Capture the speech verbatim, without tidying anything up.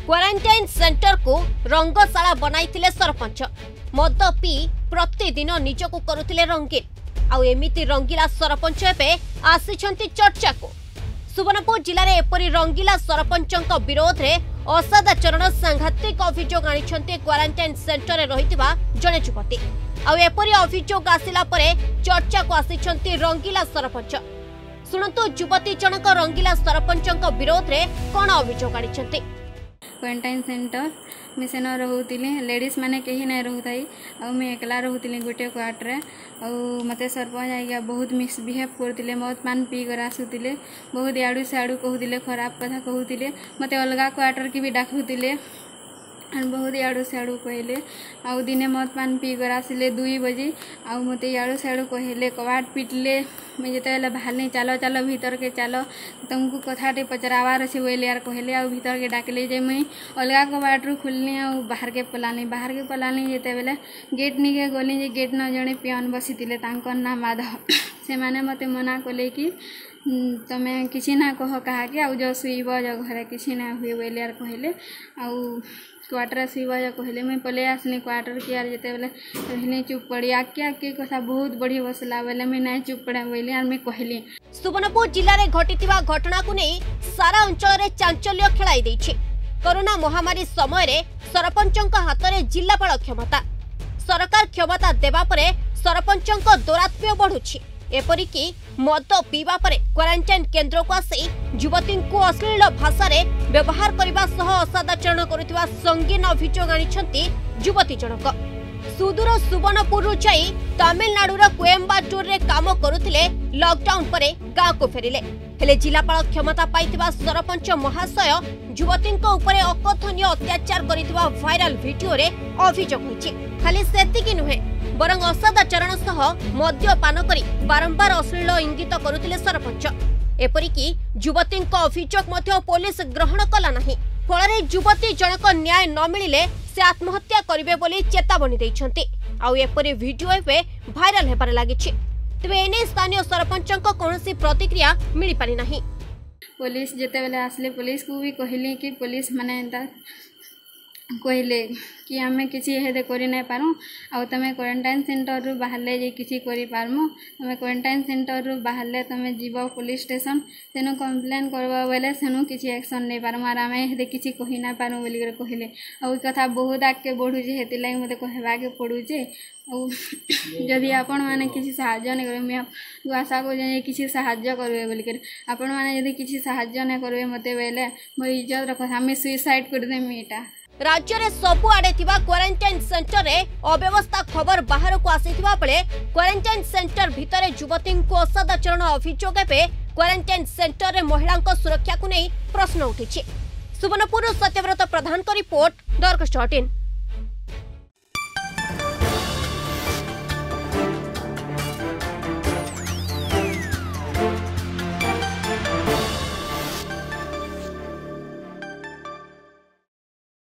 Quarantine centre को रंगशाला बनाइथिले सरपंच। मद P प्रतिदिन निजको करुथिले रंगीन। आउ एमिति रंगीला सरपंच एबे आसिछंती चर्चा को। सुवर्णपुर जिले में एपरी रंगीला सरपंचक विरोध में असादाचरण सांघातिक अभियोग आनिछंती क्वारंटाइन सेंटर में रहितबा जणे युवती। आउ एपरी अभियोग आसिला परे चर्चा को आसिछंती रंगीला सरपंच। सुनंतु युवती जनक रंगीला सरपंचक विरोध में कोन अभियोग आनिछंती। क्वारंटाइन सेंटर मैं सेन रोली लेडीज मैंने कहीं नहीं रोथाई आ मैं एकला रोली गोटे क्वार्टर आ मत सरपंच आज्ञा बहुत मिसबिहेव करते बहुत पान पी कर आसुले बहुत इाड़ू सियाड़ू कहते खराब कथा कहते मत अलग क्वार्टर की भी डाकुले बहुत इाड़ू सियाड़ू कहले आउ दिने मत पान पी कर आसिले दुई बजे आउ मत इाड़ू सियाड़ू कहले कबाट पिटले मैं जिते बाहर चलो चलो भीतर के चलो तुमको कथाटे पचरावार अच्छे बोले यार कहले आउ भीतर के डाकले जे मुई अलग कबाट रू खुलनी आउ बाहर के पलानी बाहर के पलानी जिते बेले गेट निके गली जे गेट न जड़े पियन बसी ना माधव से माने मते मना कले कि तमें किसी ना कह कहा कि आउ जो शुब जो घरे किसी ना हुए बोले यार कहले आउ क्वार्टर शुब जो कहले मुई पले आसनी क्वार्टर के यार जिते बेले रहनी चुप पड़ी आके आके कथा बहुत बढ़ी बसला बेले मुई ना चुप पड़ा बोले यार मुई कहली। सुवर्णपुर जिले में घटिथिबा घटना को नहीं सारा अंचल में चांचल्य खेलाई देछि। कोरोना महामारी समय रे सरपंचक हाथ में जिलापाल क्षमता सरकार क्षमता देवा परे सरपंचक दौरात्म्य बढ़ुछि। एपरिकी मद पीवा परे क्वारंटाइन केन्द्र को आसी युवती को अश्लील भाषा रे व्यवहार करने सह असादाचरण करुवा संगीन अभियोग आनिछंती युवती जनक। सुदूर सुवर्णपुर जाई तमिलनाडुर कोयम्बाटूर रे काम करुथिले लॉकडाउन परे गाँव को फेरिले हेले जिलापाल क्षमता पाइथिबा सरपंच महाशय युवती उपरे अकथनीय अत्याचार करिथिबा वायरल वीडियो रे अभियोग होइछि। खाली सेतिकी नुहे बरं असादाचरण सह मद्यपान करी बारंबार अश्लील इंगित करुथिले सरपंच। एपरिकी युवती अभियोग मध्य पुलिस ग्रहण कला नाही। फଳରେ युवती जनक न्याय न मिलिले से आत्महत्या करिवे बोली चेतावनी दैछंती। आउ एपरि वीडियो एबे भाइराल हेबार लागिछि। तेबे एने स्थानीय सरपंचक कोनोसी प्रतिक्रिया मिली पारि नाही। पुलिस जेते बेले आसले पुलिस को भी कहली कि पुलिस माने एंता कहले कि आमे किसी हेदे करि नै पारू आ तमे क्वारंटाइन सेंटर रु बाहरले जे किसी करि पारमु तमे क्वारंटाइन सेंटर रु बाहरले तमे जीवो पुलिस स्टेशन सेनु कंप्लेन करबा बेले सेनु किसी एक्शन नै पारमु आर आमे हेदे किसी कहि नै पारू बोली कर कहले। आ ओ कथा बहुत आके बढ़ु जे हेति लागि मते कहबा के पड़ु जे जदि आपण माने किसी साहाय्य नै करबे मैं आशा को जे किसी साहाय्य करबे बोली कर आपण माने यदि किसी साहाय्य नै करबे मते बेले मो इज्जत रख हमें सुसाइड कर दे मीटा। राज्य रे सबु आड़े थिबा क्वारंटाइन सेंटर रे अव्यवस्था खबर बाहर को आसीथिबा बेले क्वारंटाइन सेंटर भितरे युवती को असादाचरण अभियोग एबे क्वारंटाइन सेंटर रे महिला सुरक्षा को नहीं प्रश्न उठिछि। सुवर्णपुर सत्यव्रत प्रधान को रिपोर्ट दर्कस्ट अठारह।